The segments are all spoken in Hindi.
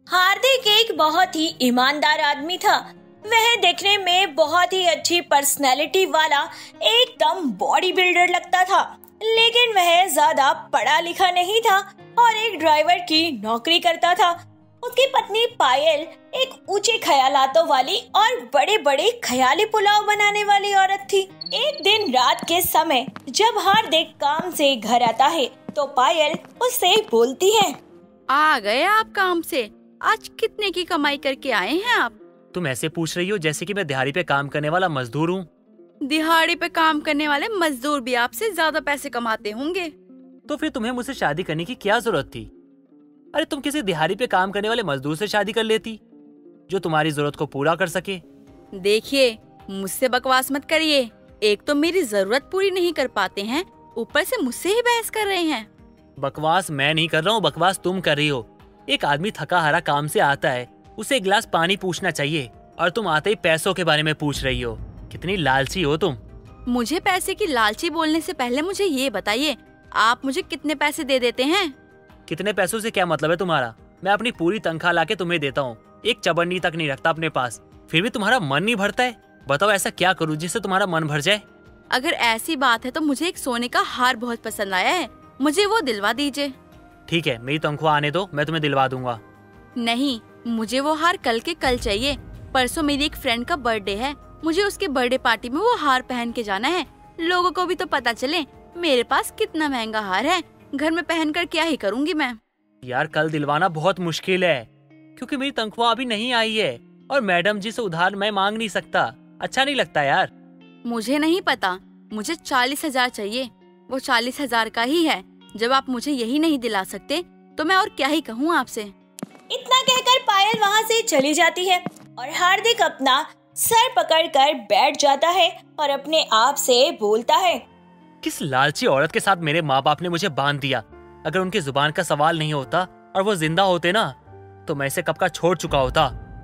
हार्दिक एक बहुत ही ईमानदार आदमी था। वह दिखने में बहुत ही अच्छी पर्सनैलिटी वाला एकदम बॉडी बिल्डर लगता था, लेकिन वह ज्यादा पढ़ा लिखा नहीं था और एक ड्राइवर की नौकरी करता था। उसकी पत्नी पायल एक ऊंचे ख्यालातों वाली और बड़े बड़े ख्याली पुलाव बनाने वाली औरत थी। एक दिन रात के समय जब हार्दिक काम से घर आता है तो पायल उससे बोलती है, आ गए आप काम से? आज कितने की कमाई करके आए हैं आप? तुम ऐसे पूछ रही हो जैसे कि मैं दिहाड़ी पे काम करने वाला मजदूर हूँ। दिहाड़ी पे काम करने वाले मजदूर भी आपसे ज्यादा पैसे कमाते होंगे। तो फिर तुम्हें मुझसे शादी करने की क्या जरूरत थी? अरे तुम किसी दिहाड़ी पे काम करने वाले मजदूर से शादी कर लेती जो तुम्हारी जरूरत को पूरा कर सके। देखिए, मुझसे बकवास मत करिए। एक तो मेरी जरूरत पूरी नहीं कर पाते हैं, ऊपर से मुझसे ही बहस कर रहे हैं। बकवास मैं नहीं कर रहा हूँ, बकवास तुम कर रही हो। एक आदमी थका हारा काम से आता है, उसे एक गिलास पानी पूछना चाहिए और तुम आते ही पैसों के बारे में पूछ रही हो। कितनी लालची हो तुम। मुझे पैसे की लालची बोलने से पहले मुझे ये बताइए, आप मुझे कितने पैसे दे देते हैं? कितने पैसों से क्या मतलब है तुम्हारा? मैं अपनी पूरी तनख्वाह लाके तुम्हें देता हूँ, एक चबन्नी तक नहीं रखता अपने पास, फिर भी तुम्हारा मन नहीं भरता है। बताओ ऐसा क्या करूँ जिससे तुम्हारा मन भर जाए? अगर ऐसी बात है तो मुझे एक सोने का हार बहुत पसंद आया है, मुझे वो दिलवा दीजिए। ठीक है, मेरी तनख्वाह आने दो, मैं तुम्हें दिलवा दूंगा। नहीं, मुझे वो हार कल के कल चाहिए। परसों मेरी एक फ्रेंड का बर्थडे है, मुझे उसके बर्थडे पार्टी में वो हार पहन के जाना है। लोगों को भी तो पता चले मेरे पास कितना महंगा हार है। घर में पहनकर क्या ही करूंगी मैं। यार कल दिलवाना बहुत मुश्किल है, क्योंकि मेरी तनख्वाह अभी नहीं आई है और मैडम जी से उधार मैं मांग नहीं सकता। अच्छा नहीं लगता यार। मुझे नहीं पता, मुझे 40,000 चाहिए। वो 40,000 का ही है। जब आप मुझे यही नहीं दिला सकते तो मैं और क्या ही कहूँ आपसे। इतना कहकर पायल वहाँ से चली जाती है और हार्दिक अपना सर पकड़कर बैठ जाता है और अपने आप से बोलता है, किस लालची औरत के साथ मेरे माँ बाप ने मुझे बांध दिया। अगर उनकी जुबान का सवाल नहीं होता और वो जिंदा होते ना तो मैं इसे कब का छोड़ चुका होता।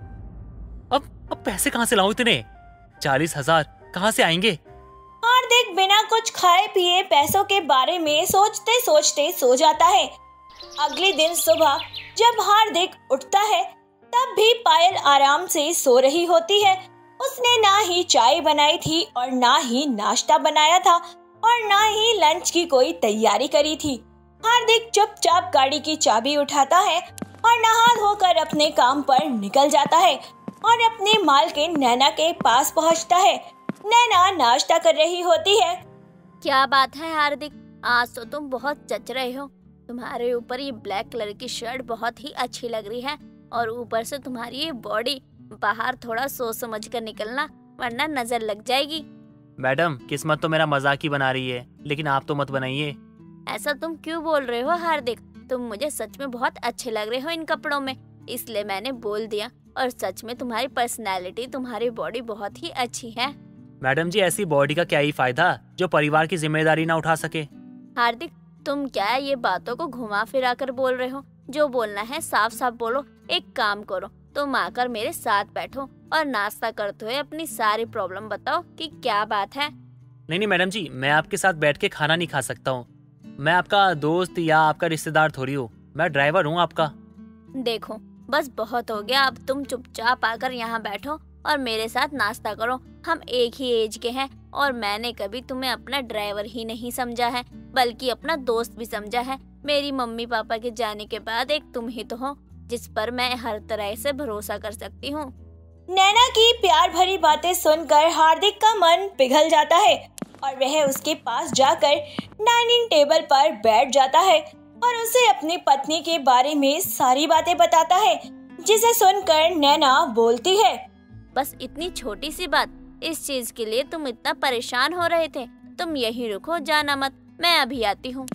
अब पैसे कहाँ से लाऊं इतने? 40,000 कहाँ से आएंगे? हार्दिक बिना कुछ खाए पिए पैसों के बारे में सोचते सोचते सो जाता है। अगले दिन सुबह जब हार्दिक उठता है तब भी पायल आराम से सो रही होती है। उसने ना ही चाय बनाई थी और ना ही नाश्ता बनाया था और ना ही लंच की कोई तैयारी करी थी। हार्दिक चुपचाप गाड़ी की चाबी उठाता है और नहा धोकर अपने काम पर निकल जाता है और अपने मालकिन नैना के पास पहुंचता है। नैना नाश्ता कर रही होती है। क्या बात है हार्दिक, आज तो तुम बहुत जच रहे हो। तुम्हारे ऊपर ये ब्लैक कलर की शर्ट बहुत ही अच्छी लग रही है और ऊपर से तुम्हारी ये बॉडी। बाहर थोड़ा सोच समझ कर निकलना वरना नजर लग जाएगी। मैडम, किस्मत तो मेरा मजाक ही बना रही है, लेकिन आप तो मत बनाइए। ऐसा तुम क्यों बोल रहे हो हार्दिक? तुम मुझे सच में बहुत अच्छे लग रहे हो इन कपड़ों में, इसलिए मैंने बोल दिया। और सच में तुम्हारी पर्सनैलिटी, तुम्हारी बॉडी बहुत ही अच्छी है। मैडम जी, ऐसी बॉडी का क्या ही फायदा जो परिवार की जिम्मेदारी ना उठा सके। हार्दिक, तुम क्या ये बातों को घुमा फिरा कर बोल रहे हो? जो बोलना है साफ साफ बोलो। एक काम करो, तुम आकर मेरे साथ बैठो और नाश्ता करते हुए अपनी सारी प्रॉब्लम बताओ कि क्या बात है। नहीं मैडम जी, मैं आपके साथ बैठ के खाना नहीं खा सकता हूँ। मैं आपका दोस्त या आपका रिश्तेदार थोड़ी हूँ, मैं ड्राइवर हूँ आपका। देखो बस बहुत हो गया, अब तुम चुपचाप आकर यहाँ बैठो और मेरे साथ नाश्ता करो। हम एक ही एज के हैं और मैंने कभी तुम्हें अपना ड्राइवर ही नहीं समझा है बल्कि अपना दोस्त भी समझा है। मेरी मम्मी पापा के जाने के बाद एक तुम ही तो हो जिस पर मैं हर तरह से भरोसा कर सकती हूँ। नैना की प्यार भरी बातें सुनकर हार्दिक का मन पिघल जाता है और वह उसके पास जाकर डाइनिंग टेबल पर बैठ जाता है और उसे अपनी पत्नी के बारे में सारी बातें बताता है, जिसे सुनकर नैना बोलती है, बस इतनी छोटी सी बात, इस चीज के लिए तुम इतना परेशान हो रहे थे? तुम यहीं रुको, जाना मत, मैं अभी आती हूँ।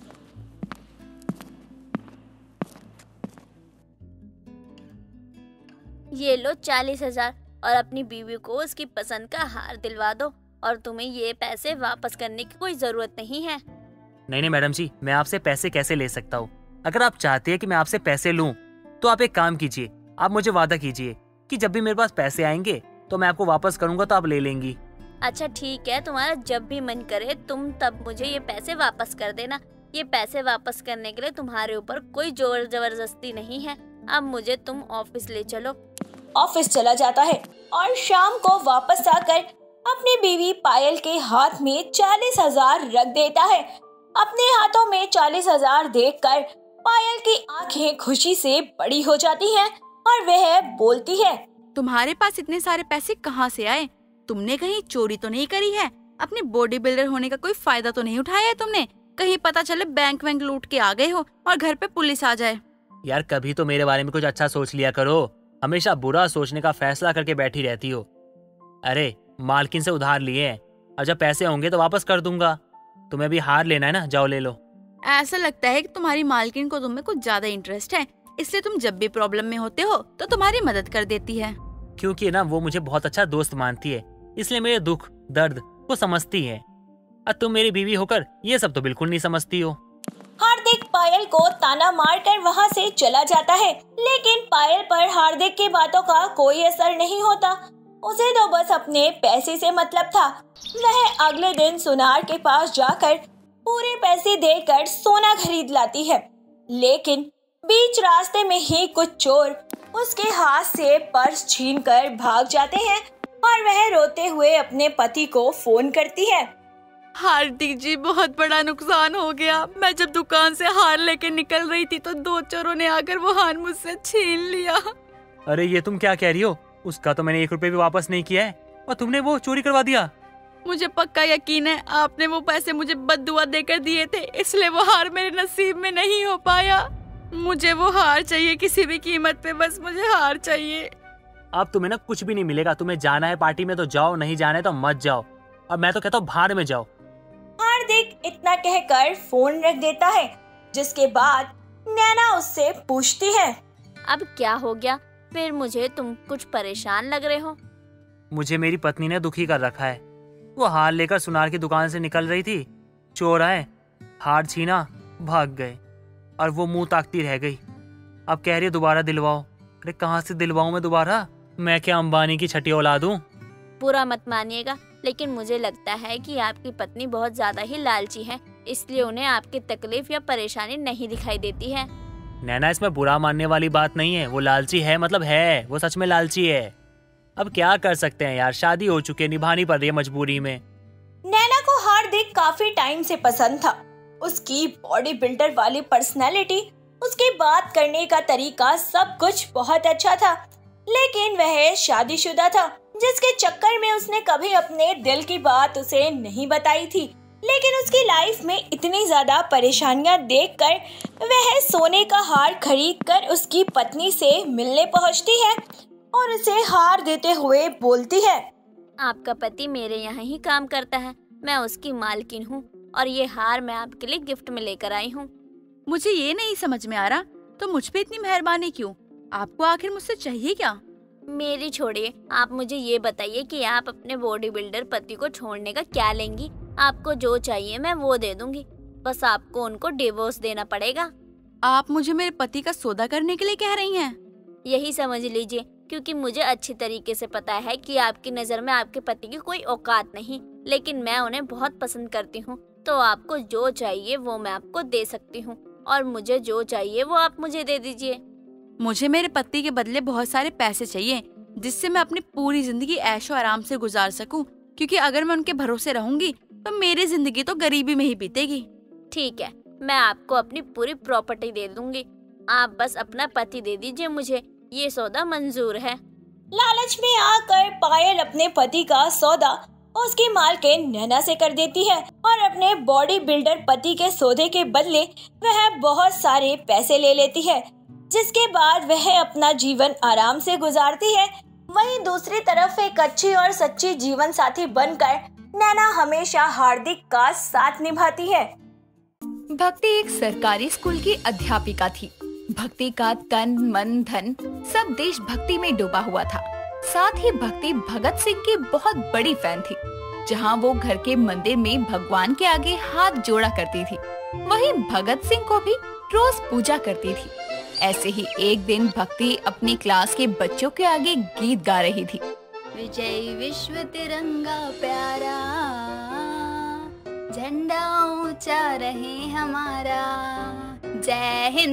ये लो 40,000 और अपनी बीवी को उसकी पसंद का हार दिलवा दो और तुम्हें ये पैसे वापस करने की कोई जरूरत नहीं है। नहीं मैडम जी, मैं आपसे पैसे कैसे ले सकता हूँ? अगर आप चाहते हैं कि मैं आपसे पैसे लूँ तो आप एक काम कीजिए, आप मुझे वादा कीजिए कि जब भी मेरे पास पैसे आएंगे तो मैं आपको वापस करूंगा तो आप ले लेंगी। अच्छा ठीक है, तुम्हारा जब भी मन करे तुम तब मुझे ये पैसे वापस कर देना। ये पैसे वापस करने के लिए तुम्हारे ऊपर कोई जोर जबरदस्ती नहीं है। अब मुझे तुम ऑफिस ले चलो। ऑफिस चला जाता है और शाम को वापस आकर अपनी बीवी पायल के हाथ में 40,000 रख देता है। अपने हाथों में 40,000 देखकर पायल की आंखें खुशी से बड़ी हो जाती हैं और वह बोलती है, तुम्हारे पास इतने सारे पैसे कहाँ से आए? तुमने कहीं चोरी तो नहीं करी है? अपने बॉडी बिल्डर होने का कोई फायदा तो नहीं उठाया है तुमने? कहीं पता चले बैंक वैंक लूट के आ गए हो और घर पे पुलिस आ जाए। यार कभी तो मेरे बारे में कुछ अच्छा सोच लिया करो, हमेशा बुरा सोचने का फैसला करके बैठी रहती हो। अरे मालकिन से उधार लिए हैं, अब जब पैसे होंगे तो वापस कर दूंगा। तुम्हें भी हार लेना है ना, जाओ ले लो। ऐसा लगता है कि तुम्हारी मालकिन को तुम में कुछ ज्यादा इंटरेस्ट है, इसलिए तुम जब भी प्रॉब्लम में होते हो तो तुम्हारी मदद कर देती है। क्योंकि ना वो मुझे बहुत अच्छा दोस्त मानती है, इसलिए मेरे दुख दर्द को समझती है। और तुम मेरी बीवी होकर ये सब तो बिल्कुल नहीं समझती हो। हार्दिक पायल को ताना मारकर वहाँ से चला जाता है, लेकिन पायल पर हार्दिक की बातों का कोई असर नहीं होता। उसे तो बस अपने पैसे से मतलब था। वह अगले दिन सुनार के पास जाकर पूरे पैसे देकर सोना खरीद लाती है, लेकिन बीच रास्ते में ही कुछ चोर उसके हाथ से पर्स छीनकर भाग जाते हैं और वह रोते हुए अपने पति को फोन करती है। हार्दिक जी, बहुत बड़ा नुकसान हो गया। मैं जब दुकान से हार लेके निकल रही थी तो 2 चोरों ने आकर वो हार मुझसे छीन लिया। अरे ये तुम क्या कह रही हो? उसका तो मैंने 1 रुपए भी वापस नहीं किया है और तुमने वो चोरी करवा दिया। मुझे पक्का यकीन है आपने वो पैसे मुझे बद्दुआ देकर दिए थे, इसलिए वो हार मेरे नसीब में नहीं हो पाया। मुझे वो हार चाहिए किसी भी कीमत पे, बस मुझे हार चाहिए। अब तुम्हें ना कुछ भी नहीं मिलेगा। तुम्हें जाना है पार्टी में तो जाओ, नहीं जाना है तो मत जाओ। और मैं तो कहता हूँ भाड़ में जाओ। हार्दिक इतना कहकर फोन रख देता है, जिसके बाद नैना उससे पूछती है, अब क्या हो गया? फिर मुझे तुम कुछ परेशान लग रहे हो। मुझे मेरी पत्नी ने दुखी कर रखा है। वो हार लेकर सुनार की दुकान से निकल रही थी, चोर आए, हार छीना, भाग गए और वो मुंह ताकती रह गई। अब कह रही है दोबारा दिलवाओ। अरे कहाँ से दिलवाऊं मैं दोबारा? मैं क्या अंबानी की छठी औलाद हूँ? बुरा मत मानिएगा, लेकिन मुझे लगता है कि आपकी पत्नी बहुत ज्यादा ही लालची है, इसलिए उन्हें आपकी तकलीफ या परेशानी नहीं दिखाई देती है। नैना, इसमें बुरा मानने वाली बात नहीं है। वो लालची है मतलब है, वो सच में लालची है। अब क्या कर सकते हैं यार, शादी हो चुकी है, निभानी पड़ रही है मजबूरी में। नैना को हार्दिक काफी टाइम से पसंद था। उसकी बॉडी बिल्डर वाली पर्सनैलिटी, उसकी बात करने का तरीका, सब कुछ बहुत अच्छा था। लेकिन वह शादीशुदा था, जिसके चक्कर में उसने कभी अपने दिल की बात उसे नहीं बताई थी। लेकिन उसकी लाइफ में इतनी ज्यादा परेशानियां देखकर वह सोने का हार खरीदकर उसकी पत्नी से मिलने पहुंचती है और उसे हार देते हुए बोलती है, आपका पति मेरे यहाँ ही काम करता है, मैं उसकी मालकिन हूँ और ये हार मैं आपके लिए गिफ्ट में लेकर आई हूँ। मुझे ये नहीं समझ में आ रहा, तो मुझ पे इतनी मेहरबानी क्यों? आपको आखिर मुझसे चाहिए क्या? मेरी छोड़िए, आप मुझे ये बताइए कि आप अपने बॉडी बिल्डर पति को छोड़ने का क्या लेंगी? आपको जो चाहिए मैं वो दे दूंगी, बस आपको उनको डिवोर्स देना पड़ेगा। आप मुझे मेरे पति का सौदा करने के लिए कह रही हैं? यही समझ लीजिए, क्योंकि मुझे अच्छी तरीके से पता है कि आपकी नज़र में आपके पति की कोई औकात नहीं, लेकिन मैं उन्हें बहुत पसंद करती हूँ, तो आपको जो चाहिए वो मैं आपको दे सकती हूँ और मुझे जो चाहिए वो आप मुझे दे दीजिए। मुझे मेरे पति के बदले बहुत सारे पैसे चाहिए, जिससे मैं अपनी पूरी जिंदगी ऐशो आराम से गुजार सकूं, क्योंकि अगर मैं उनके भरोसे रहूंगी तो मेरी जिंदगी तो गरीबी में ही बीतेगी। ठीक है, मैं आपको अपनी पूरी प्रॉपर्टी दे दूंगी, आप बस अपना पति दे दीजिए मुझे, ये सौदा मंजूर है। लालच में आकर पायल अपने पति का सौदा उसकी मालकिन नैना से कर देती है और अपने बॉडी बिल्डर पति के सौदे के बदले वह बहुत सारे पैसे ले लेती है, जिसके बाद वह अपना जीवन आराम से गुजारती है। वहीं दूसरी तरफ एक अच्छी और सच्ची जीवन साथी बनकर नैना हमेशा हार्दिक का साथ निभाती है। भक्ति एक सरकारी स्कूल की अध्यापिका थी। भक्ति का तन मन धन सब देशभक्ति में डूबा हुआ था। साथ ही भक्ति भगत सिंह की बहुत बड़ी फैन थी। जहां वो घर के मंदिर में भगवान के आगे हाथ जोड़ा करती थी, वहीं भगत सिंह को भी रोज पूजा करती थी। ऐसे ही एक दिन भक्ति अपनी क्लास के बच्चों के आगे गीत गा रही थी। विजय विश्व तिरंगा प्यारा, झंडा ऊंचा रहे हमारा, जय हिंद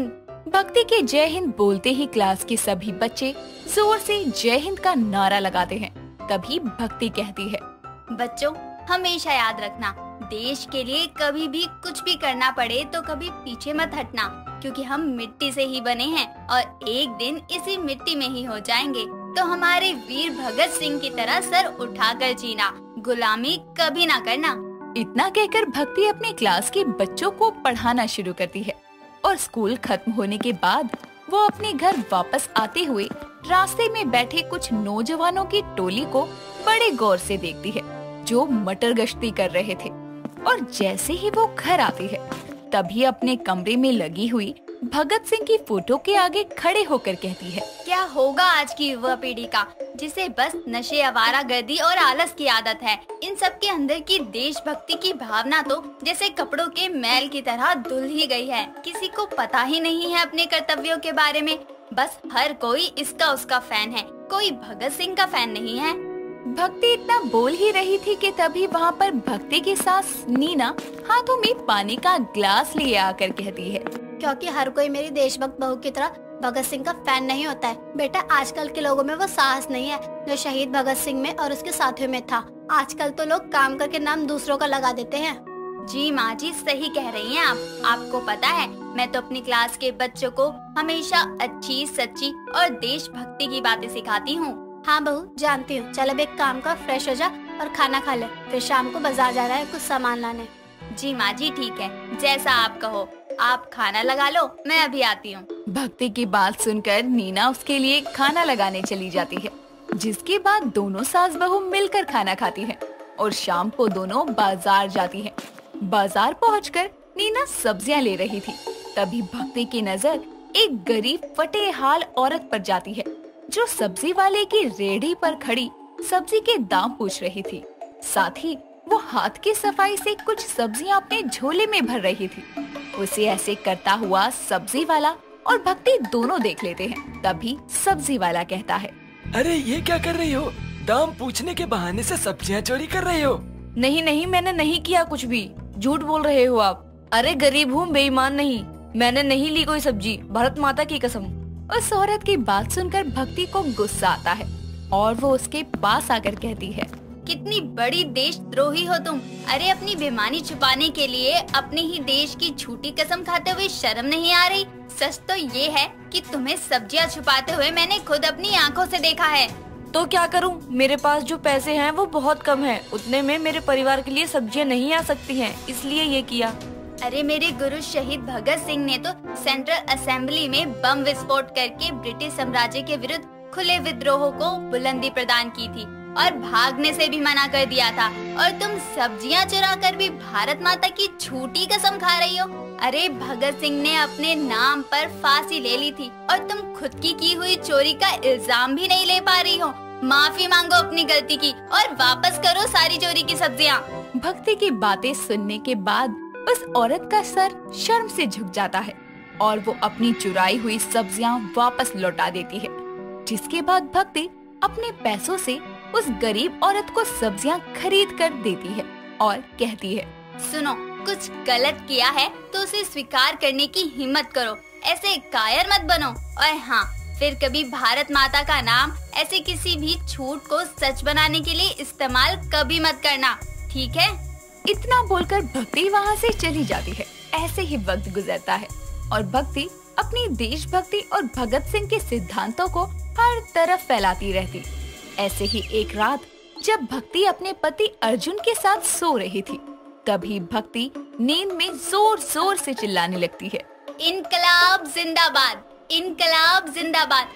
भक्ति के जय हिंद बोलते ही क्लास के सभी बच्चे जोर से जय हिंद का नारा लगाते हैं। तभी भक्ति कहती है, बच्चों हमेशा याद रखना, देश के लिए कभी भी कुछ भी करना पड़े तो कभी पीछे मत हटना, क्योंकि हम मिट्टी से ही बने हैं और एक दिन इसी मिट्टी में ही हो जाएंगे। तो हमारे वीर भगत सिंह की तरह सर उठाकर जीना, गुलामी कभी ना करना। इतना कहकर भक्ति अपने क्लास के बच्चों को पढ़ाना शुरू करती है और स्कूल खत्म होने के बाद वो अपने घर वापस आते हुए रास्ते में बैठे कुछ नौजवानों की टोली को बड़े गौर से देखती है जो मटर गश्ती कर रहे थे। और जैसे ही वो घर आती है तभी अपने कमरे में लगी हुई भगत सिंह की फोटो के आगे खड़े होकर कहती है, क्या होगा आज की युवा पीढ़ी का, जिसे बस नशे, आवारागर्दी और आलस की आदत है। इन सब के अंदर की देशभक्ति की भावना तो जैसे कपड़ों के मैल की तरह धुल ही गई है। किसी को पता ही नहीं है अपने कर्तव्यों के बारे में। बस हर कोई इसका उसका फैन है, कोई भगत सिंह का फैन नहीं है। भक्ति इतना बोल ही रही थी कि तभी वहाँ पर भक्ति की सास नीना हाथों में पानी का ग्लास लिए आकर कहती है, क्योंकि हर कोई मेरी देशभक्त बहू की तरह भगत सिंह का फैन नहीं होता है। बेटा, आजकल के लोगों में वो साहस नहीं है जो शहीद भगत सिंह में और उसके साथियों में था। आजकल तो लोग काम करके नाम दूसरों का लगा देते हैं। जी माँ जी, सही कह रही हैं आप। आपको पता है, मैं तो अपनी क्लास के बच्चों को हमेशा अच्छी, सच्ची और देशभक्ति की बातें सिखाती हूँ। हाँ बहू, जानती हूँ। चल अब एक काम कर, फ्रेश हो जा और खाना खा ले, फिर शाम को बाजार जा रहा है कुछ सामान लाने। जी माँ जी, ठीक है, जैसा आप कहो। आप खाना लगा लो, मैं अभी आती हूँ। भक्ति की बात सुनकर नीना उसके लिए खाना लगाने चली जाती है, जिसके बाद दोनों सास बहू मिलकर खाना खाती हैं और शाम को दोनों बाजार जाती हैं। बाजार पहुंचकर नीना सब्जियां ले रही थी, तभी भक्ति की नजर एक गरीब फटे हाल औरत पर जाती है जो सब्जी वाले की रेहड़ी पर खड़ी सब्जी के दाम पूछ रही थी। साथ ही वो हाथ की सफाई से कुछ सब्जियां अपने झोले में भर रही थी। उसे ऐसे करता हुआ सब्जी वाला और भक्ति दोनों देख लेते हैं। तभी सब्जी वाला कहता है, अरे ये क्या कर रही हो? दाम पूछने के बहाने से सब्जियां चोरी कर रही हो? नहीं नहीं, मैंने नहीं किया कुछ भी, झूठ बोल रहे हो आप। अरे गरीब हूँ, बेईमान नहीं, मैंने नहीं ली कोई सब्जी, भारत माता की कसम। उस औरत की बात सुनकर भक्ति को गुस्सा आता है और वो उसके पास आकर कहती है, कितनी बड़ी देशद्रोही हो तुम। अरे अपनी बेईमानी छुपाने के लिए अपने ही देश की झूठी कसम खाते हुए शर्म नहीं आ रही? सच तो ये है कि तुम्हें सब्जियां छुपाते हुए मैंने खुद अपनी आंखों से देखा है। तो क्या करूं? मेरे पास जो पैसे हैं वो बहुत कम हैं। उतने में मेरे परिवार के लिए सब्जियां नहीं आ सकती हैं, इसलिए ये किया। अरे मेरे गुरु शहीद भगत सिंह ने तो सेंट्रल असेंबली में बम विस्फोट करके ब्रिटिश साम्राज्य के विरुद्ध खुले विद्रोह को बुलंदी प्रदान की थी और भागने से भी मना कर दिया था, और तुम सब्जियां चुरा कर भी भारत माता की झूठी कसम खा रही हो। अरे भगत सिंह ने अपने नाम पर फांसी ले ली थी और तुम खुद की हुई चोरी का इल्जाम भी नहीं ले पा रही हो। माफी मांगो अपनी गलती की और वापस करो सारी चोरी की सब्जियां। भक्ति की बातें सुनने के बाद उस औरत का सर शर्म से झुक जाता है और वो अपनी चुराई हुई सब्जियां वापस लौटा देती है, जिसके बाद भक्ति अपने पैसों से उस गरीब औरत को सब्जियां खरीद कर देती है और कहती है, सुनो, कुछ गलत किया है तो उसे स्वीकार करने की हिम्मत करो, ऐसे कायर मत बनो। और हाँ, फिर कभी भारत माता का नाम ऐसे किसी भी झूठ को सच बनाने के लिए इस्तेमाल कभी मत करना, ठीक है? इतना बोलकर भक्ति वहाँ से चली जाती है। ऐसे ही वक्त गुजरता है और भक्ति अपनी देशभक्ति और भगत सिंह के सिद्धांतों को हर तरफ फैलाती रहती। ऐसे ही एक रात जब भक्ति अपने पति अर्जुन के साथ सो रही थी, तभी भक्ति नींद में जोर जोर से चिल्लाने लगती है, इनकलाब जिंदाबाद, इनकलाब जिंदाबाद,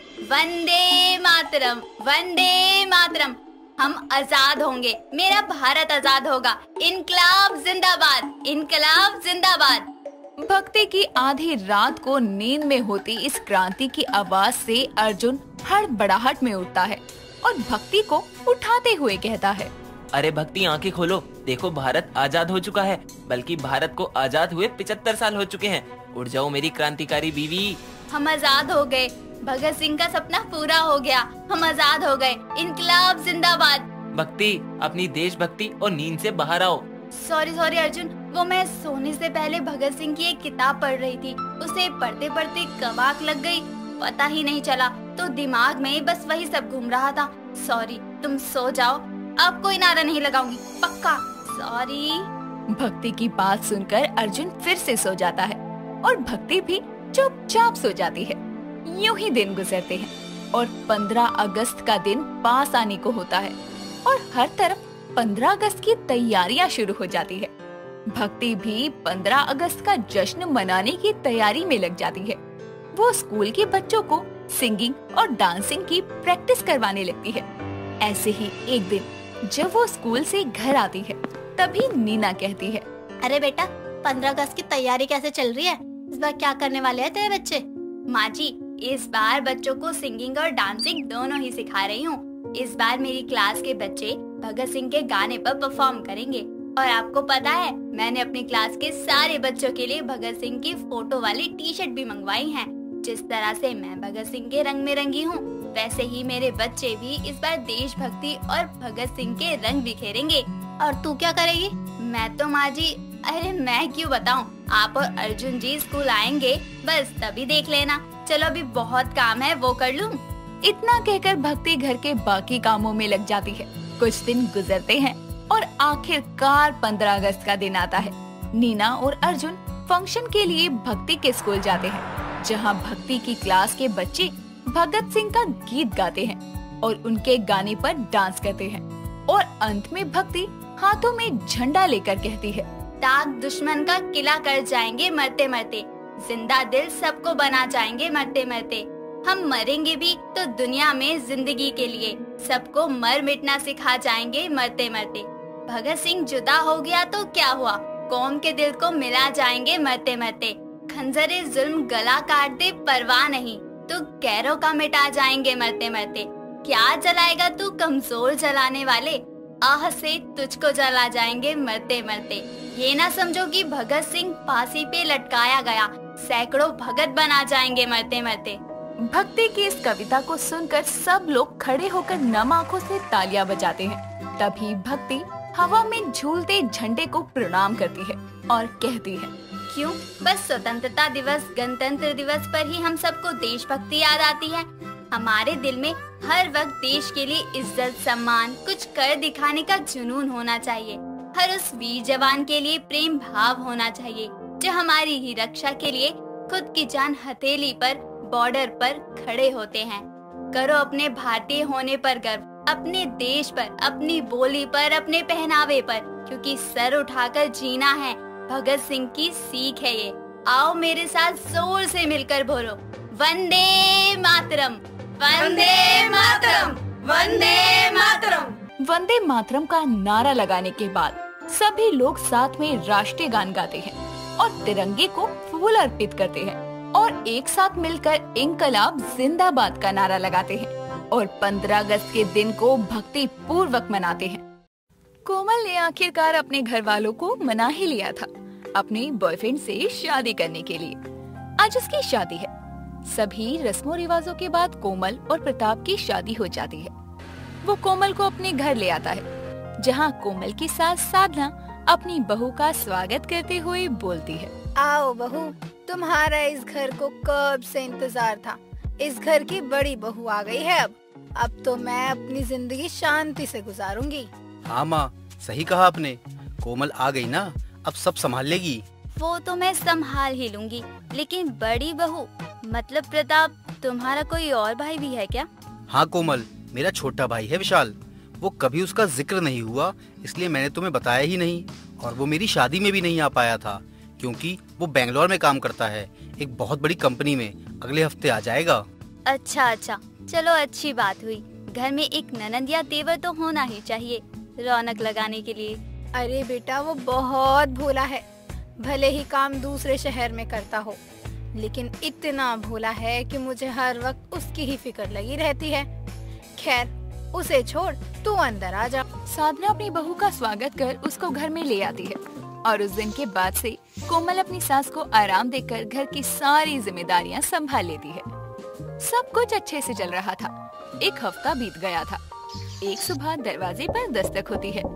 वंदे मातरम, वंदे मातरम। हम आजाद होंगे, मेरा भारत आजाद होगा, इनकलाब जिंदाबाद, इनकलाब जिंदाबाद। भक्ति की आधी रात को नींद में होती इस क्रांति की आवाज से अर्जुन हड़बड़ाहट में उठता है और भक्ति को उठाते हुए कहता है, अरे भक्ति, आंखें खोलो, देखो भारत आजाद हो चुका है, बल्कि भारत को आजाद हुए 75 साल हो चुके हैं। उठ जाओ मेरी क्रांतिकारी बीवी। हम आजाद हो गए, भगत सिंह का सपना पूरा हो गया, हम आजाद हो गए, इनकलाब जिंदाबाद। भक्ति, अपनी देशभक्ति और नींद से बाहर आओ। सॉरी अर्जुन, वो मैं सोने से पहले भगत सिंह की एक किताब पढ़ रही थी। उसे पढ़ते पढ़ते कब आँख लग गई पता ही नहीं चला, तो दिमाग में बस वही सब घूम रहा था। सॉरी, तुम सो जाओ, अब कोई नारा नहीं लगाऊंगी, पक्का। सॉरी। भक्ति की बात सुनकर अर्जुन फिर से सो जाता है और भक्ति भी चुपचाप सो जाती है। यूं ही दिन गुजरते हैं और 15 अगस्त का दिन पास आने को होता है और हर तरफ 15 अगस्त की तैयारियां शुरू हो जाती है। भक्ति भी 15 अगस्त का जश्न मनाने की तैयारी में लग जाती है। वो स्कूल के बच्चों को सिंगिंग और डांसिंग की प्रैक्टिस करवाने लगती है। ऐसे ही एक दिन जब वो स्कूल से घर आती है तभी नीना कहती है, अरे बेटा, 15 अगस्त की तैयारी कैसे चल रही है? इस बार क्या करने वाले हैं तेरे बच्चे? माँ जी, इस बार बच्चों को सिंगिंग और डांसिंग दोनों ही सिखा रही हूँ। इस बार मेरी क्लास के बच्चे भगत सिंह के गाने पर परफॉर्म करेंगे और आपको पता है मैंने अपनी क्लास के सारे बच्चों के लिए भगत सिंह की फोटो वाली टी शर्ट भी मंगवाई है। जिस तरह से मैं भगत सिंह के रंग में रंगी हूँ, वैसे ही मेरे बच्चे भी इस बार देशभक्ति और भगत सिंह के रंग बिखेरेंगे। और तू क्या करेगी? मैं तो माँ जी, अरे मैं क्यों बताऊँ, आप और अर्जुन जी स्कूल आएंगे, बस तभी देख लेना। चलो अभी बहुत काम है, वो कर लूँ। इतना कहकर भक्ति घर के बाकी कामों में लग जाती है। कुछ दिन गुजरते हैं और आखिरकार 15 अगस्त का दिन आता है। नीना और अर्जुन फंक्शन के लिए भक्ति के स्कूल जाते हैं, जहां भक्ति की क्लास के बच्चे भगत सिंह का गीत गाते हैं और उनके गाने पर डांस करते हैं। और अंत में भक्ति हाथों में झंडा लेकर कहती है, ताक दुश्मन का किला कर जाएंगे मरते मरते, जिंदा दिल सबको बना जाएंगे मरते मरते। हम मरेंगे भी तो दुनिया में जिंदगी के लिए, सबको मर मिटना सिखा जाएंगे मरते मरते। भगत सिंह जुदा हो गया तो क्या हुआ, कौम के दिल को मिला जाएंगे मरते मरते। खंजरे जुल्म गला काट दे परवाह नहीं, तो कैरों का मिटा जाएंगे मरते मरते। क्या जलाएगा तू कमजोर जलाने वाले, आह से तुझको जला जाएंगे मरते मरते। ये ना समझो कि भगत सिंह फांसी पे लटकाया गया, सैकड़ों भगत बना जाएंगे मरते मरते। भक्ति की इस कविता को सुनकर सब लोग खड़े होकर नम आंखों से तालियां बजाते हैं। तभी भक्ति हवा में झूलते झंडे को प्रणाम करती है और कहती है, क्यों, बस स्वतंत्रता दिवस गणतंत्र दिवस पर ही हम सबको देशभक्ति याद आती है। हमारे दिल में हर वक्त देश के लिए इज्जत सम्मान कुछ कर दिखाने का जुनून होना चाहिए। हर उस वीर जवान के लिए प्रेम भाव होना चाहिए जो हमारी ही रक्षा के लिए खुद की जान हथेली पर बॉर्डर पर खड़े होते हैं। करो अपने भारतीय होने पर गर्व, अपने देश पर, अपनी बोली पर, अपने पहनावे पर, क्योंकि सर उठाकर जीना है भगत सिंह की सीख है ये। आओ मेरे साथ जोर से मिलकर बोलो, वंदे मातरम, वंदे मातरम, वंदे मातरम। वंदे मातरम का नारा लगाने के बाद सभी लोग साथ में राष्ट्रीय गान गाते हैं और तिरंगे को फूल अर्पित करते हैं और एक साथ मिलकर इंकलाब जिंदाबाद का नारा लगाते हैं और 15 अगस्त के दिन को भक्ति पूर्वक मनाते हैं। कोमल ने आखिरकार अपने घर वालों को मना ही लिया था अपने बॉयफ्रेंड से शादी करने के लिए। आज उसकी शादी है। सभी रस्मों रिवाजों के बाद कोमल और प्रताप की शादी हो जाती है। वो कोमल को अपने घर ले आता है, जहाँ कोमल की सास साधना अपनी बहू का स्वागत करते हुए बोलती है, आओ बहू, तुम्हारा इस घर को कब से इंतजार था। इस घर की बड़ी बहू आ गई है। अब तो मैं अपनी जिंदगी शांति से गुजारूंगी। हाँ माँ, सही कहा आपने। कोमल आ गई ना, अब सब संभाल लेगी। वो तो मैं संभाल ही लूंगी, लेकिन बड़ी बहू मतलब प्रताप, तुम्हारा कोई और भाई भी है क्या? हाँ कोमल, मेरा छोटा भाई है विशाल। वो कभी उसका जिक्र नहीं हुआ, इसलिए मैंने तुम्हें बताया ही नहीं। और वो मेरी शादी में भी नहीं आ पाया था, क्योंकि वो बेंगलोर में काम करता है, एक बहुत बड़ी कंपनी में। अगले हफ्ते आ जाएगा। अच्छा अच्छा, चलो अच्छी बात हुई। घर में एक ननद या तेवर तो होना ही चाहिए रौनक लगाने के लिए। अरे बेटा, वो बहुत भोला है। भले ही काम दूसरे शहर में करता हो, लेकिन इतना भोला है कि मुझे हर वक्त उसकी ही फिक्र लगी रहती है। खैर, उसे छोड़, तू अंदर आ जा। साधना अपनी बहू का स्वागत कर उसको घर में ले आती है और उस दिन के बाद से कोमल अपनी सास को आराम देकर घर की सारी जिम्मेदारियां संभाल लेती है। सब कुछ अच्छे से चल रहा था। एक हफ्ता बीत गया था। एक सुबह दरवाजे पर दस्तक होती है।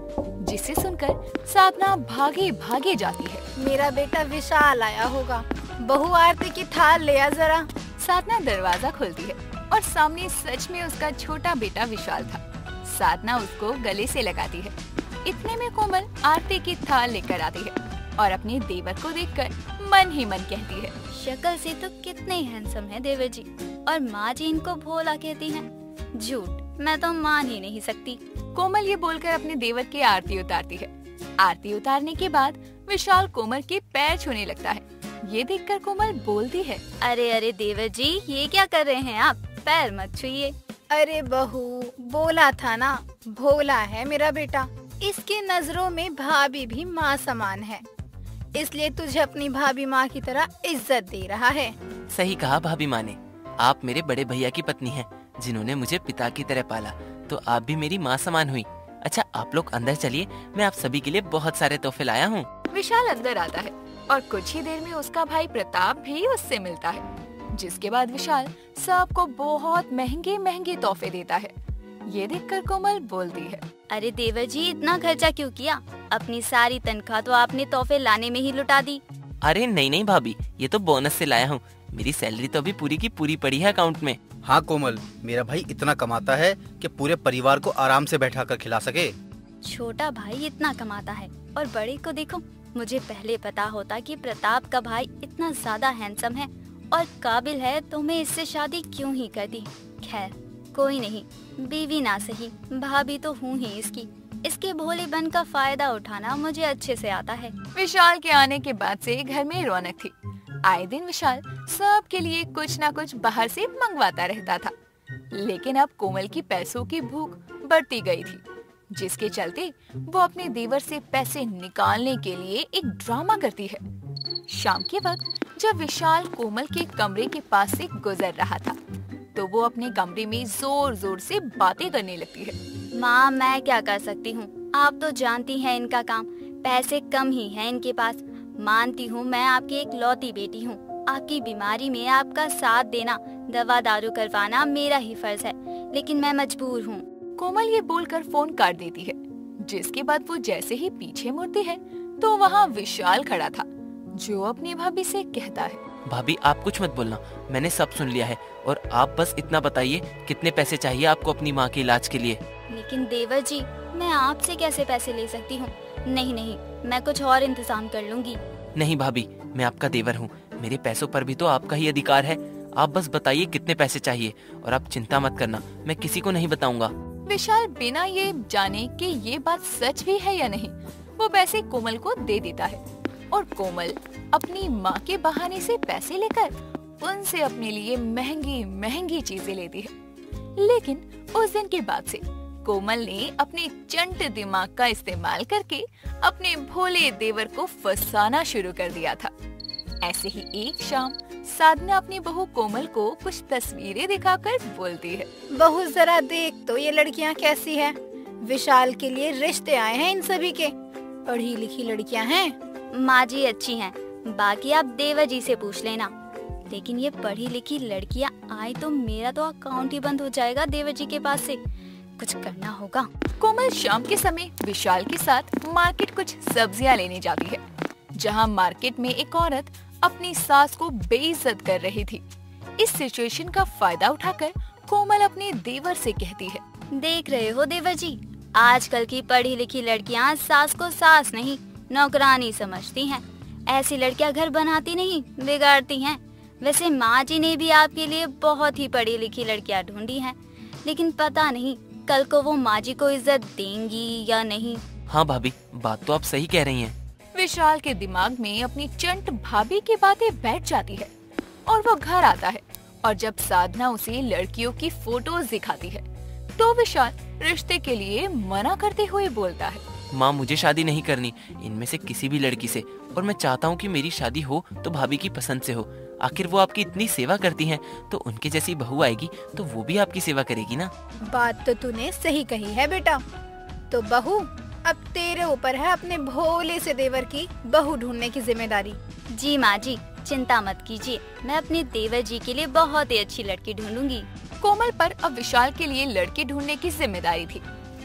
जिसे सुनकर साधना भागे भागे जाती है। मेरा बेटा विशाल आया होगा, बहू आरती की थाल ले आ जरा। साधना दरवाजा खोलती है और सामने सच में उसका छोटा बेटा विशाल था। साधना उसको गले से लगाती है। इतने में कोमल आरती की थाल लेकर आती है और अपने देवर को देखकर मन ही मन कहती है, शक्ल से तो कितने हैंडसम है देवर जी, और माँ जी इनको भोला कहती हैं। झूठ, मैं तो मान ही नहीं सकती। कोमल ये बोलकर अपने देवर की आरती उतारती है। आरती उतारने के बाद विशाल कोमल के पैर छूने लगता है। ये देखकर कोमल बोलती है, अरे अरे देवर जी, ये क्या कर रहे हैं आप, पैर मत छुइए। अरे बहू, बोला था ना, भोला है मेरा बेटा, इसकी नजरों में भाभी भी माँ समान है, इसलिए तुझे अपनी भाभी माँ की तरह इज्जत दे रहा है। सही कहा भाभी माँ ने, आप मेरे बड़े भैया की पत्नी हैं, जिन्होंने मुझे पिता की तरह पाला, तो आप भी मेरी माँ समान हुई। अच्छा आप लोग अंदर चलिए, मैं आप सभी के लिए बहुत सारे तोहफे लाया हूँ। विशाल अंदर आता है और कुछ ही देर में उसका भाई प्रताप भी उससे मिलता है, जिसके बाद विशाल सबको बहुत महंगे महंगे तोहफे देता है। ये देखकर कोमल बोलती है, अरे देवर जी, इतना खर्चा क्यों किया? अपनी सारी तनख्वाह तो आपने तोहफे लाने में ही लुटा दी। अरे नहीं नहीं भाभी, ये तो बोनस से लाया हूँ, मेरी सैलरी तो अभी पूरी की पूरी पड़ी है अकाउंट में। हाँ कोमल, मेरा भाई इतना कमाता है कि पूरे परिवार को आराम से बैठा कर खिला सके। छोटा भाई इतना कमाता है और बड़े को देखो। मुझे पहले पता होता कि प्रताप का भाई इतना ज्यादा हैंडसम है और काबिल है तो मैं इससे शादी क्यों ही कर दी। खैर कोई नहीं, बीवी ना सही, भाभी तो हूँ ही इसकी। इसके भोलेपन का फायदा उठाना मुझे अच्छे से आता है। विशाल के आने के बाद से घर में रौनक थी। आए दिन विशाल सबके लिए कुछ ना कुछ बाहर से मंगवाता रहता था, लेकिन अब कोमल की पैसों की भूख बढ़ती गई थी, जिसके चलते वो अपने देवर से पैसे निकालने के लिए एक ड्रामा करती है। शाम के वक्त जब विशाल कोमल के कमरे के पास से गुजर रहा था, तो वो अपने कमरे में जोर जोर से बातें करने लगती है। माँ, मैं क्या कर सकती हूँ, आप तो जानती हैं इनका काम, पैसे कम ही हैं इनके पास। मानती हूँ मैं आपकी एक लौती बेटी हूँ, आपकी बीमारी में आपका साथ देना, दवा दारू करवाना मेरा ही फर्ज है, लेकिन मैं मजबूर हूँ। कोमल ये बोलकर फोन काट देती है, जिसके बाद वो जैसे ही पीछे मुड़ती है तो वहाँ विशाल खड़ा था, जो अपनी भाभी से कहता है, भाभी आप कुछ मत बोलना, मैंने सब सुन लिया है, और आप बस इतना बताइए कितने पैसे चाहिए आपको अपनी माँ के इलाज के लिए। लेकिन देवर जी, मैं आपसे कैसे पैसे ले सकती हूँ? नहीं नहीं, मैं कुछ और इंतजाम कर लूंगी। नहीं भाभी, मैं आपका देवर हूँ, मेरे पैसों पर भी तो आपका ही अधिकार है। आप बस बताइए कितने पैसे चाहिए, और आप चिंता मत करना, मैं किसी को नहीं बताऊंगा। विशाल बिना ये जाने कि ये बात सच भी है या नहीं, वो पैसे कोमल को दे देता है, और कोमल अपनी माँ के बहाने से पैसे लेकर उनसे अपने लिए महंगी महंगी चीजें लेती है। लेकिन उस दिन के बाद से कोमल ने अपने चंट दिमाग का इस्तेमाल करके अपने भोले देवर को फंसाना शुरू कर दिया था। ऐसे ही एक शाम साधना अपनी बहू कोमल को कुछ तस्वीरें दिखाकर बोलती है, बहू जरा देख तो ये लड़कियाँ कैसी हैं? विशाल के लिए रिश्ते आए हैं इन सभी के, पढ़ी लिखी लड़कियाँ हैं। माँ जी अच्छी हैं, बाकी आप देवर जी से पूछ लेना। लेकिन ये पढ़ी लिखी लड़कियाँ आई तो मेरा तो अकाउंट ही बंद हो जाएगा देवर जी के पास से। कुछ करना होगा। कोमल शाम के समय विशाल के साथ मार्केट कुछ सब्जियां लेने जाती है, जहां मार्केट में एक औरत अपनी सास को बेइज्जत कर रही थी। इस सिचुएशन का फायदा उठाकर कोमल अपने देवर से कहती है, देख रहे हो देवर जी, आजकल की पढ़ी लिखी लड़कियां सास को सास नहीं नौकरानी समझती हैं। ऐसी लड़कियां घर बनाती नहीं बिगाड़ती हैं। वैसे माँ जी ने भी आपके लिए बहुत ही पढ़ी लिखी लड़कियां ढूंढी हैं, लेकिन पता नहीं कल को वो माँ जी को इज्जत देंगी या नहीं। हाँ भाभी, बात तो आप सही कह रही हैं। विशाल के दिमाग में अपनी चंट भाभी की बातें बैठ जाती है और वो घर आता है, और जब साधना उसे लड़कियों की फोटोज दिखाती है तो विशाल रिश्ते के लिए मना करते हुए बोलता है, माँ मुझे शादी नहीं करनी इनमें से किसी भी लड़की से, और मैं चाहता हूँ कि मेरी शादी हो तो भाभी की पसंद से हो। आखिर वो आपकी इतनी सेवा करती हैं, तो उनके जैसी बहू आएगी तो वो भी आपकी सेवा करेगी ना। बात तो तूने सही कही है बेटा। तो बहू, अब तेरे ऊपर है अपने भोले से देवर की बहू ढूंढने की जिम्मेदारी। जी माँ जी, चिंता मत कीजिए, मैं अपने देवर जी के लिए बहुत ही अच्छी लड़की ढूंढूंगी। कोमल पर अब विशाल के लिए लड़की ढूंढने की जिम्मेदारी थी।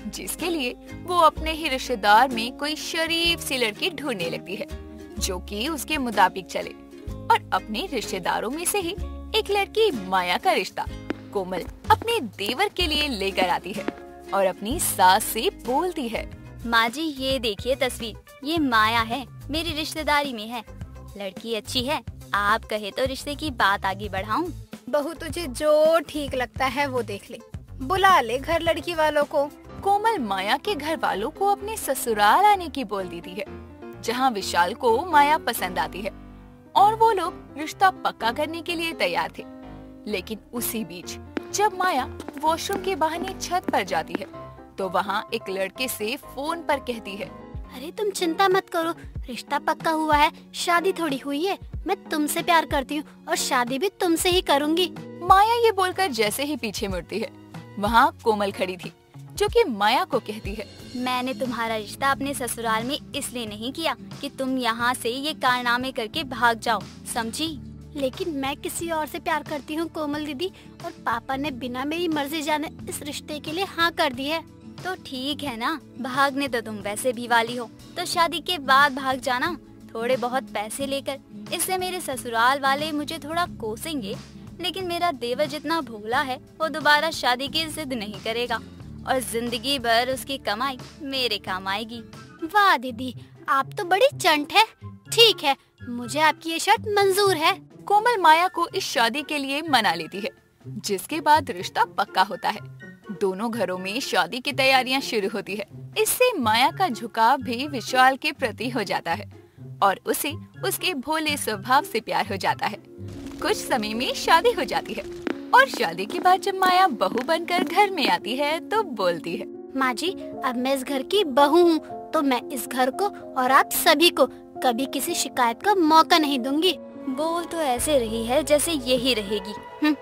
जिसके लिए वो अपने ही रिश्तेदार में कोई शरीफ सी लड़की ढूंढने लगती है जो कि उसके मुताबिक चले। और अपने रिश्तेदारों में से ही एक लड़की माया का रिश्ता कोमल अपने देवर के लिए लेकर आती है और अपनी सास से बोलती है, माँ जी ये देखिए तस्वीर, ये माया है, मेरी रिश्तेदारी में है। लड़की अच्छी है, आप कहे तो रिश्ते की बात आगे बढ़ाऊं। बहू तुझे जो ठीक लगता है वो देख ले, बुला ले घर लड़की वालों को। कोमल माया के घर वालों को अपने ससुराल आने की बोल देती है, जहाँ विशाल को माया पसंद आती है और वो लोग रिश्ता पक्का करने के लिए तैयार थे। लेकिन उसी बीच जब माया वॉशरूम के बहाने छत पर जाती है तो वहाँ एक लड़के से फोन पर कहती है, अरे तुम चिंता मत करो, रिश्ता पक्का हुआ है, शादी थोड़ी हुई है। मैं तुमसे प्यार करती हूँ और शादी भी तुमसे ही करूँगी। माया ये बोलकर जैसे ही पीछे मुड़ती है, वहाँ कोमल खड़ी थी जो कि माया को कहती है, मैंने तुम्हारा रिश्ता अपने ससुराल में इसलिए नहीं किया कि तुम यहाँ से ये कारनामे करके भाग जाओ, समझी? लेकिन मैं किसी और से प्यार करती हूँ कोमल दीदी, और पापा ने बिना मेरी मर्जी जाने इस रिश्ते के लिए हाँ कर दी है। तो ठीक है ना, भागने तो तुम वैसे भी वाली हो, तो शादी के बाद भाग जाना थोड़े बहुत पैसे लेकर। इससे मेरे ससुराल वाले मुझे थोड़ा कोसेंगे, लेकिन मेरा देवर जितना भोला है वो दोबारा शादी की जिद नहीं करेगा और जिंदगी भर उसकी कमाई मेरे काम आएगी। वाह दीदी, आप तो बड़ी चंट है। ठीक है, मुझे आपकी ये शर्त मंजूर है। कोमल माया को इस शादी के लिए मना लेती है, जिसके बाद रिश्ता पक्का होता है। दोनों घरों में शादी की तैयारियां शुरू होती है। इससे माया का झुकाव भी विशाल के प्रति हो जाता है और उसे उसके भोले स्वभाव से प्यार हो जाता है। कुछ समय में शादी हो जाती है और शादी के बाद जब माया बहू बनकर घर में आती है तो बोलती है, माँ जी अब मैं इस घर की बहू हूँ, तो मैं इस घर को और आप सभी को कभी किसी शिकायत का मौका नहीं दूंगी। बोल तो ऐसे रही है जैसे यही रहेगी।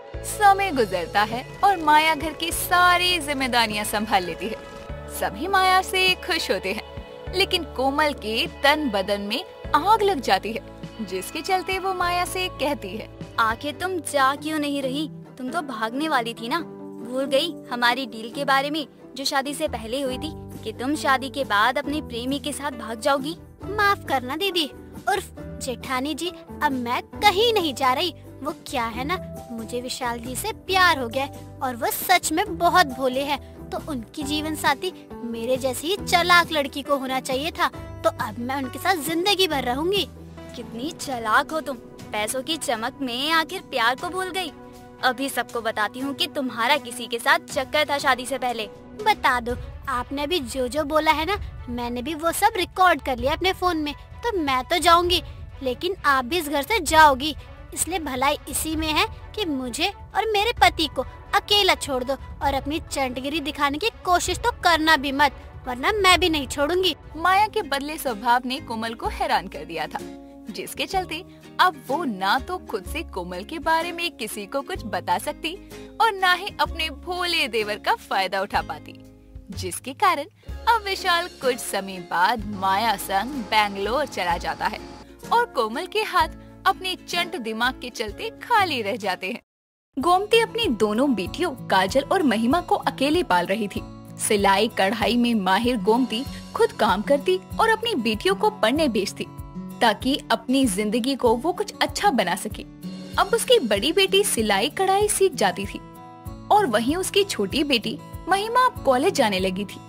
समय गुजरता है और माया घर की सारी जिम्मेदारियां संभाल लेती है। सभी माया से खुश होते हैं, लेकिन कोमल के तन बदन में आग लग जाती है, जिसके चलते वो माया से कहती है, आखिर तुम जा क्यों नहीं रही? तुम तो भागने वाली थी ना, भूल गई हमारी डील के बारे में जो शादी से पहले हुई थी कि तुम शादी के बाद अपने प्रेमी के साथ भाग जाओगी? माफ करना दीदी उर्फ जेठानी जी, अब मैं कहीं नहीं जा रही। वो क्या है ना, मुझे विशाल जी से प्यार हो गया और वो सच में बहुत भोले हैं, तो उनकी जीवन साथी मेरे जैसी ही चालाक लड़की को होना चाहिए था। तो अब मैं उनके साथ जिंदगी भर रहूंगी। कितनी चालाक हो तुम, पैसों की चमक में आखिर प्यार को भूल गई। अभी सबको बताती हूँ कि तुम्हारा किसी के साथ चक्कर था शादी से पहले। बता दो, आपने भी जो बोला है ना, मैंने भी वो सब रिकॉर्ड कर लिया अपने फोन में। तो मैं तो जाऊंगी, लेकिन आप भी इस घर से जाओगी। इसलिए भलाई इसी में है कि मुझे और मेरे पति को अकेला छोड़ दो और अपनी चंटगिरी दिखाने की कोशिश तो करना भी मत, वरना मैं भी नहीं छोड़ूंगी। माया के बदले स्वभाव ने कोमल को हैरान कर दिया था, जिसके चलते अब वो ना तो खुद से कोमल के बारे में किसी को कुछ बता सकती और ना ही अपने भोले देवर का फायदा उठा पाती, जिसके कारण अब विशाल कुछ समय बाद माया संग बैंगलोर चला जाता है और कोमल के हाथ अपने चंट दिमाग के चलते खाली रह जाते हैं। गोमती अपनी दोनों बेटियों काजल और महिमा को अकेले पाल रही थी। सिलाई कढ़ाई में माहिर गोमती खुद काम करती और अपनी बेटियों को पढ़ने भेजती ताकि अपनी जिंदगी को वो कुछ अच्छा बना सके। अब उसकी बड़ी बेटी सिलाई कढ़ाई सीख जाती थी और वहीं उसकी छोटी बेटी महिमा अब कॉलेज जाने लगी थी,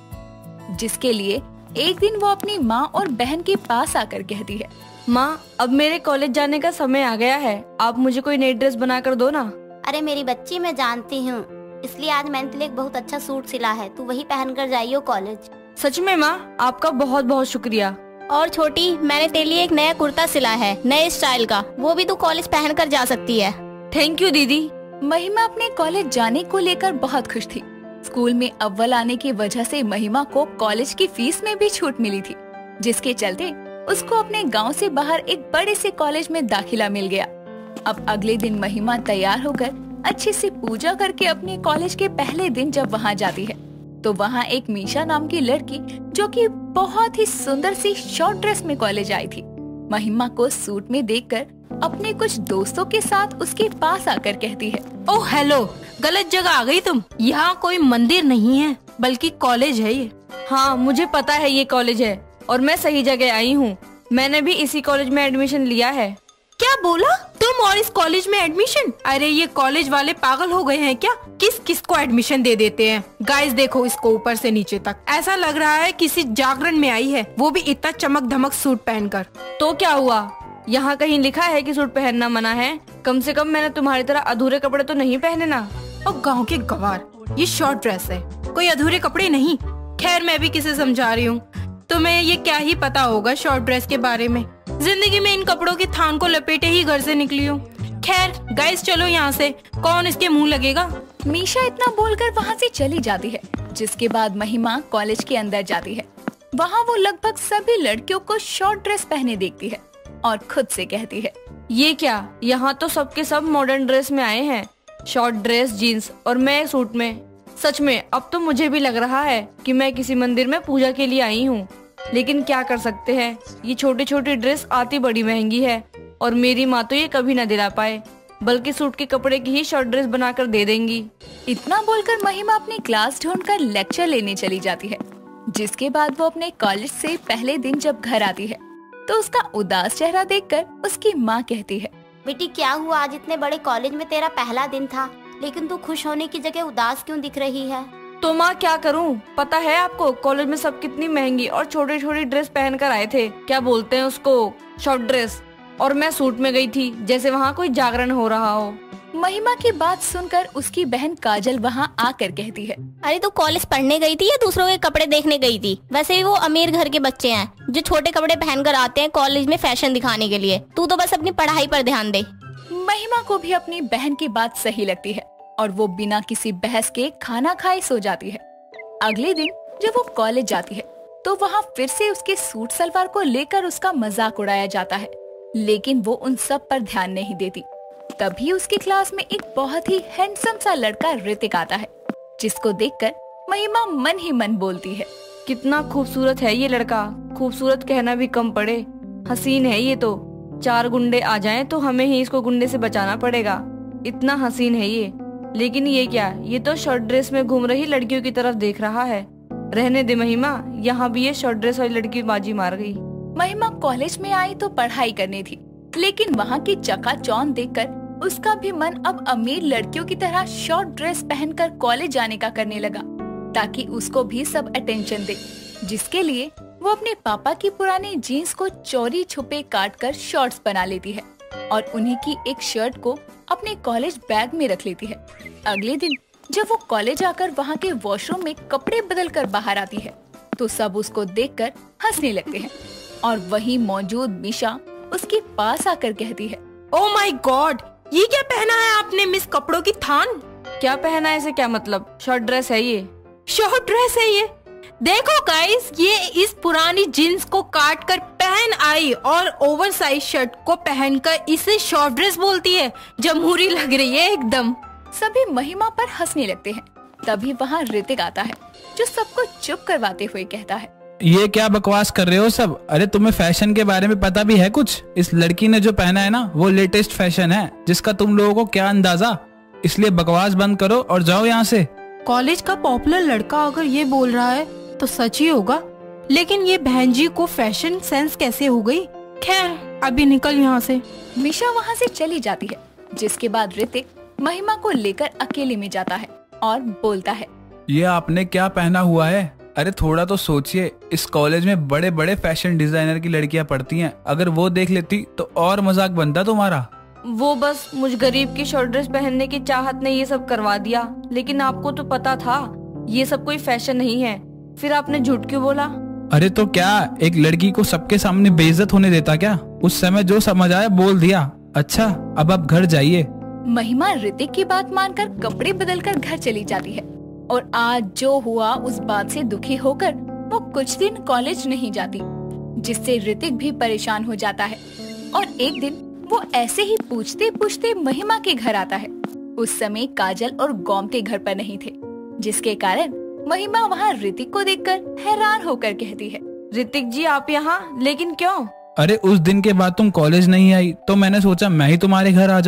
जिसके लिए एक दिन वो अपनी माँ और बहन के पास आकर कहती है, माँ अब मेरे कॉलेज जाने का समय आ गया है, आप मुझे कोई नई ड्रेस बना कर दो ना। अरे मेरी बच्ची, मैं जानती हूँ, इसलिए आज मैंने तेरे लिए एक बहुत अच्छा सूट सिला है, तू वही पहन कर जाइयो कॉलेज। सच में माँ, आपका बहुत बहुत शुक्रिया। और छोटी, मैंने तेरे लिए एक नया कुर्ता सिला है, नए स्टाइल का, वो भी तू कॉलेज पहन कर जा सकती है। थैंक यू दीदी। महिमा अपने कॉलेज जाने को लेकर बहुत खुश थी। स्कूल में अव्वल आने की वजह से महिमा को कॉलेज की फीस में भी छूट मिली थी, जिसके चलते उसको अपने गांव से बाहर एक बड़े से कॉलेज में दाखिला मिल गया। अब अगले दिन महिमा तैयार होकर अच्छे से पूजा करके अपने कॉलेज के पहले दिन जब वहां जाती है तो वहां एक मीशा नाम की लड़की जो कि बहुत ही सुंदर सी शॉर्ट ड्रेस में कॉलेज आई थी, महिमा को सूट में देखकर अपने कुछ दोस्तों के साथ उसके पास आकर कहती है, ओह हेलो, गलत जगह आ गई तुम, यहाँ कोई मंदिर नहीं है, बल्कि कॉलेज है ये। हाँ मुझे पता है ये कॉलेज है और मैं सही जगह आई हूँ। मैंने भी इसी कॉलेज में एडमिशन लिया है। क्या बोला तुम? और इस कॉलेज में एडमिशन? अरे ये कॉलेज वाले पागल हो गए हैं क्या? किस किस को एडमिशन दे देते हैं। गाइस देखो इसको ऊपर से नीचे तक, ऐसा लग रहा है किसी जागरण में आई है, वो भी इतना चमक धमक सूट पहनकर। तो क्या हुआ, यहाँ कहीं लिखा है कि सूट पहनना मना है? कम से कम मैंने तुम्हारी तरह अधूरे कपड़े तो नहीं पहने ना। और गाँव के गवार, ये शॉर्ट ड्रेस है, कोई अधूरे कपड़े नहीं। खैर मैं भी किसे समझा रही हूँ, तुम्हें ये क्या ही पता होगा शॉर्ट ड्रेस के बारे में। जिंदगी में इन कपड़ों की थान को लपेटे ही घर से निकली हूँ। खैर गाइस चलो यहाँ से, कौन इसके मुंह लगेगा। मीशा इतना बोलकर वहाँ से चली जाती है, जिसके बाद महिमा कॉलेज के अंदर जाती है। वहाँ वो लगभग सभी लड़कियों को शॉर्ट ड्रेस पहने देखती है और खुद से कहती है, ये क्या, यहाँ तो सबके सब मॉडर्न ड्रेस में आए हैं, शॉर्ट ड्रेस जीन्स और मैं सूट में। सच में अब तो मुझे भी लग रहा है कि मैं किसी मंदिर में पूजा के लिए आई हूँ। लेकिन क्या कर सकते हैं, ये छोटी छोटी ड्रेस आती बड़ी महंगी है और मेरी माँ तो ये कभी न दिला पाए, बल्कि सूट के कपड़े की ही शॉर्ट ड्रेस बनाकर दे देंगी। इतना बोलकर महिमा अपनी क्लास ढूंढकर लेक्चर लेने चली जाती है। जिसके बाद वो अपने कॉलेज से पहले दिन जब घर आती है तो उसका उदास चेहरा देखकर उसकी माँ कहती है, बेटी क्या हुआ, आज इतने बड़े कॉलेज में तेरा पहला दिन था, लेकिन तू खुश होने की जगह उदास क्यों दिख रही है? तो माँ क्या करूँ, पता है आपको कॉलेज में सब कितनी महंगी और छोटी छोटी ड्रेस पहन कर आए थे, क्या बोलते हैं उसको, शॉर्ट ड्रेस, और मैं सूट में गई थी जैसे वहाँ कोई जागरण हो रहा हो। महिमा की बात सुनकर उसकी बहन काजल वहाँ आकर कहती है, अरे तू कॉलेज पढ़ने गई थी या दूसरों के कपड़े देखने गई थी? वैसे भी वो अमीर घर के बच्चे हैं जो छोटे कपड़े पहनकर आते हैं कॉलेज में फैशन दिखाने के लिए। तू तो बस अपनी पढ़ाई पर ध्यान दे। महिमा को भी अपनी बहन की बात सही लगती है और वो बिना किसी बहस के खाना खाए सो जाती है। अगले दिन जब वो कॉलेज जाती है तो वहाँ फिर से उसके सूट सलवार को लेकर उसका मजाक उड़ाया जाता है, लेकिन वो उन सब पर ध्यान नहीं देती। तभी उसकी क्लास में एक बहुत ही हैंडसम सा लड़का ऋतिक आता है, जिसको देखकर महिमा मन ही मन बोलती है, कितना खूबसूरत है ये लड़का, खूबसूरत कहना भी कम पड़े, हसीन है ये तो। 4 गुंडे आ जाएं तो हमें ही इसको गुंडे से बचाना पड़ेगा, इतना हसीन है ये। लेकिन ये क्या, ये तो शॉर्ट ड्रेस में घूम रही लड़कियों की तरफ देख रहा है। रहने दे महिमा, यहाँ भी ये शॉर्ट ड्रेस वाली लड़की बाजी मार गई। महिमा कॉलेज में आई तो पढ़ाई करनी थी, लेकिन वहाँ की चकाचौंध देखकर उसका भी मन अब अमीर लड़कियों की तरह शॉर्ट ड्रेस पहनकर कॉलेज जाने का करने लगा, ताकि उसको भी सब अटेंशन दे। जिसके लिए वो अपने पापा की पुरानी जीन्स को चोरी छुपे काटकर शॉर्ट्स बना लेती है और उन्हीं की एक शर्ट को अपने कॉलेज बैग में रख लेती है। अगले दिन जब वो कॉलेज आकर वहाँ के वॉशरूम में कपड़े बदल कर बाहर आती है तो सब उसको देखकर हंसने लगते हैं और वहीं मौजूद मीशा उसके पास आकर कहती है, ओह माय गॉड, ये क्या पहना है आपने मिस कपड़ों की थान? क्या पहना है इसे, क्या मतलब? शॉर्ट ड्रेस है ये, शॉर्ट ड्रेस है ये। देखो गाइस, ये इस पुरानी जीन्स को काट कर पहन आई और ओवरसाइज शर्ट को पहनकर इसे शॉर्ट ड्रेस बोलती है, जमहूरी लग रही है एकदम। सभी महिमा पर हंसने लगते हैं। तभी वहाँ ऋतिक आता है जो सबको चुप करवाते हुए कहता है, ये क्या बकवास कर रहे हो सब? अरे तुम्हें फैशन के बारे में पता भी है कुछ? इस लड़की ने जो पहना है ना वो लेटेस्ट फैशन है, जिसका तुम लोगों को क्या अंदाजा। इसलिए बकवास बंद करो और जाओ यहाँ से। कॉलेज का पॉपुलर लड़का अगर ये बोल रहा है तो सच ही होगा, लेकिन ये बहन जी को फैशन सेंस कैसे हो गई? खैर अभी निकल यहाँ से। मीशा वहाँ से चली जाती है, जिसके बाद ऋतिक महिमा को लेकर अकेले में जाता है और बोलता है, ये आपने क्या पहना हुआ है? अरे थोड़ा तो सोचिए, इस कॉलेज में बड़े बड़े फैशन डिजाइनर की लड़कियां पढ़ती हैं, अगर वो देख लेती तो और मजाक बनता तुम्हारा। वो बस मुझ गरीब की शॉर्ट ड्रेस पहनने की चाहत ने ये सब करवा दिया, लेकिन आपको तो पता था ये सब कोई फैशन नहीं है, फिर आपने झूठ क्यों बोला? अरे तो क्या एक लड़की को सबके सामने बेइज्जत होने देता क्या? उस समय जो समझ आया बोल दिया। अच्छा अब आप घर जाइए। महिमा ऋतिक की बात मानकर कपड़े बदलकर घर चली जाती है और आज जो हुआ उस बात से दुखी होकर वो कुछ दिन कॉलेज नहीं जाती, जिससे ऋतिक भी परेशान हो जाता है। और एक दिन वो ऐसे ही पूछते पूछते महिमा के घर आता है। उस समय काजल और गोमती घर पर नहीं थे, जिसके कारण महिमा वहाँ ऋतिक को देखकर हैरान होकर कहती है, ऋतिक जी आप यहाँ, लेकिन क्यों? अरे उस दिन के बाद तुम कॉलेज नहीं आई तो मैंने सोचा मैं ही तुम्हारे घर आ जाऊं।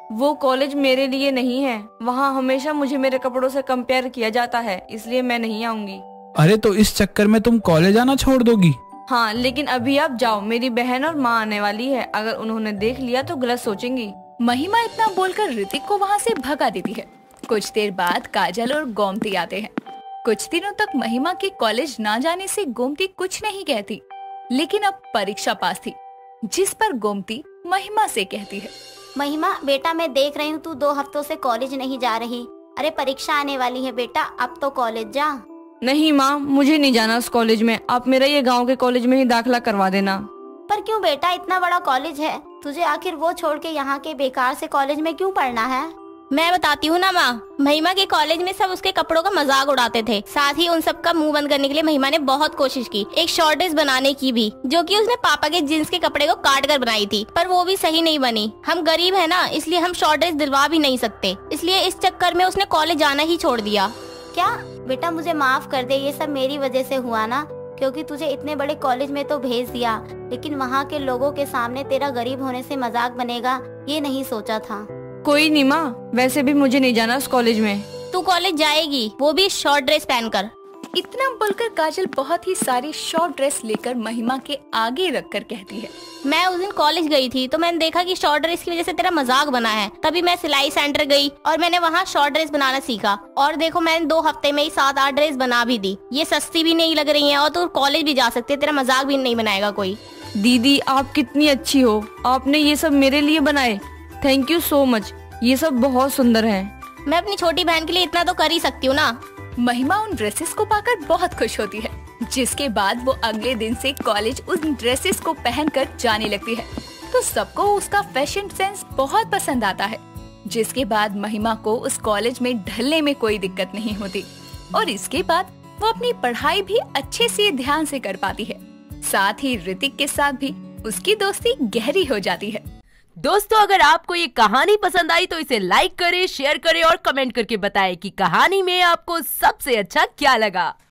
वो कॉलेज मेरे लिए नहीं है। वहाँ हमेशा मुझे मेरे कपड़ों से कंपेयर किया जाता है, इसलिए मैं नहीं आऊंगी। अरे तो इस चक्कर में तुम कॉलेज आना छोड़ दोगी? हाँ, लेकिन अभी आप जाओ, मेरी बहन और माँ आने वाली है। अगर उन्होंने देख लिया तो गलत सोचेंगी। महिमा इतना बोलकर ऋतिक को वहाँ से भगा देती है। कुछ देर बाद काजल और गोमती आते हैं। कुछ दिनों तक महिमा के कॉलेज ना जाने से गोमती कुछ नहीं कहती, लेकिन अब परीक्षा पास थी, जिस पर गोमती महिमा से कहती है, महिमा बेटा, मैं देख रही हूँ तू 2 हफ्तों से कॉलेज नहीं जा रही। अरे परीक्षा आने वाली है बेटा, अब तो कॉलेज जा। नहीं माँ, मुझे नहीं जाना उस कॉलेज में। आप मेरा ये गांव के कॉलेज में ही दाखिला करवा देना। पर क्यों बेटा, इतना बड़ा कॉलेज है, तुझे आखिर वो छोड़ के यहाँ के बेकार से कॉलेज में क्यों पढ़ना है? मैं बताती हूँ ना माँ, महिमा के कॉलेज में सब उसके कपड़ों का मजाक उड़ाते थे। साथ ही उन सब का मुंह बंद करने के लिए महिमा ने बहुत कोशिश की, एक शॉर्ट ड्रेस बनाने की भी, जो कि उसने पापा के जींस के कपड़े को काट कर बनाई थी, पर वो भी सही नहीं बनी। हम गरीब है ना, इसलिए हम शॉर्ट ड्रेस दिलवा भी नहीं सकते, इसलिए इस चक्कर में उसने कॉलेज जाना ही छोड़ दिया। क्या बेटा, मुझे माफ कर दे, ये सब मेरी वजह से हुआ ना, क्योंकि तुझे इतने बड़े कॉलेज में तो भेज दिया, लेकिन वहाँ के लोगों के सामने तेरा गरीब होने से मजाक बनेगा, ये नहीं सोचा था। कोई नहीं माँ, वैसे भी मुझे नहीं जाना उस कॉलेज में। तू कॉलेज जाएगी, वो भी शॉर्ट ड्रेस पहनकर। इतना बोलकर काजल बहुत ही सारी शॉर्ट ड्रेस लेकर महिमा के आगे रखकर कहती है, मैं उस दिन कॉलेज गई थी तो मैंने देखा कि शॉर्ट ड्रेस की वजह से तेरा मजाक बना है। तभी मैं सिलाई सेंटर गई और मैंने वहाँ शॉर्ट ड्रेस बनाना सीखा, और देखो मैंने 2 हफ्ते में ही 7-8 ड्रेस बना भी दी। ये सस्ती भी नहीं लग रही है और तू कॉलेज भी जा सकती है, तेरा मजाक भी नहीं बनाएगा कोई। दीदी आप कितनी अच्छी हो, आपने ये सब मेरे लिए बनाए, थैंक यू सो मच, ये सब बहुत सुंदर है। मैं अपनी छोटी बहन के लिए इतना तो कर ही सकती हूँ ना। महिमा उन ड्रेसेस को पाकर बहुत खुश होती है, जिसके बाद वो अगले दिन से कॉलेज उन ड्रेसेस को पहनकर जाने लगती है। तो सबको उसका फैशन सेंस बहुत पसंद आता है, जिसके बाद महिमा को उस कॉलेज में ढलने में कोई दिक्कत नहीं होती, और इसके बाद वो अपनी पढ़ाई भी अच्छे से ध्यान से कर पाती है। साथ ही ऋतिक के साथ भी उसकी दोस्ती गहरी हो जाती है। दोस्तों, अगर आपको ये कहानी पसंद आई तो इसे लाइक करें, शेयर करें और कमेंट करके बताएं कि कहानी में आपको सबसे अच्छा क्या लगा।